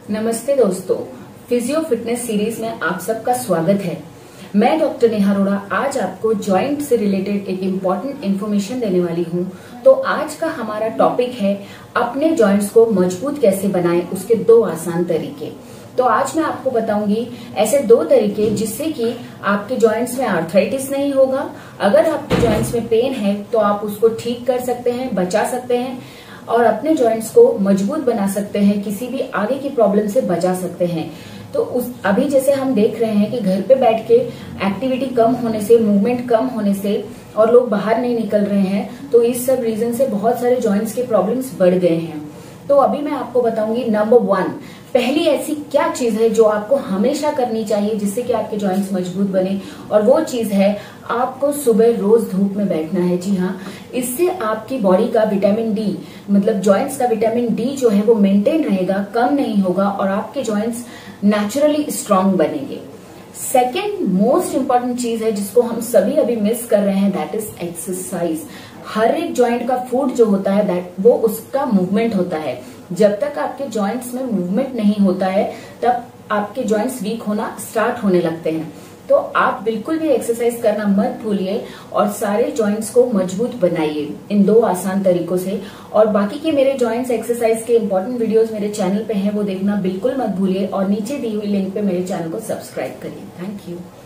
नमस्ते दोस्तों, physio fitness series में आप सबका स्वागत है। मैं डॉक्टर नेहा अरोड़ा आज आपको जॉइंट से रिलेटेड एक इम्पॉर्टेंट इन्फॉर्मेशन देने वाली हूं। तो आज का हमारा टॉपिक है अपने जॉइंट्स को मजबूत कैसे बनाएं, उसके 2 आसान तरीके। तो आज मैं आपको बताऊंगी ऐसे 2 तरीके जिससे कि आपके जॉइंट्स में आर्थराइटिस नहीं होगा। अगर आपके जॉइंट्स में पेन है तो आप उसको ठीक कर सकते हैं, बचा सकते हैं और अपने जॉइंट्स को मजबूत बना सकते हैं, किसी भी आगे की प्रॉब्लम से बचा सकते हैं। तो अभी जैसे हम देख रहे हैं कि घर पे बैठ के एक्टिविटी कम होने से, मूवमेंट कम होने से और लोग बाहर नहीं निकल रहे हैं, तो इस सब रीजन से बहुत सारे जॉइंट्स के प्रॉब्लम्स बढ़ गए हैं। तो अभी मैं आपको बताऊंगी नंबर 1, पहली ऐसी क्या चीज है जो आपको हमेशा करनी चाहिए जिससे कि आपके जॉइंट्स मजबूत बने, और वो चीज है आपको सुबह रोज धूप में बैठना है। जी हाँ, इससे आपकी बॉडी का विटामिन डी, मतलब जॉइंट्स का विटामिन डी जो है वो मेंटेन रहेगा, कम नहीं होगा और आपके जॉइंट्स नेचुरली स्ट्रांग बनेंगे। सेकेंड मोस्ट इंपॉर्टेंट चीज है जिसको हम सभी अभी मिस कर रहे हैं, दैट इज एक्सरसाइज। हर एक जॉइंट का फूड जो होता है दैट वो उसका मूवमेंट होता है। जब तक आपके जॉइंट्स में मूवमेंट नहीं होता है तब आपके जॉइंट्स वीक होना स्टार्ट होने लगते हैं। तो आप बिल्कुल भी एक्सरसाइज करना मत भूलिए और सारे जॉइंट्स को मजबूत बनाइए इन 2 आसान तरीकों से। और बाकी के मेरे जॉइंट्स एक्सरसाइज के इंपॉर्टेंट वीडियोस मेरे चैनल पे हैं, वो देखना बिल्कुल मत भूलिए और नीचे दी हुई लिंक पे मेरे चैनल को सब्सक्राइब करिए। Thank you.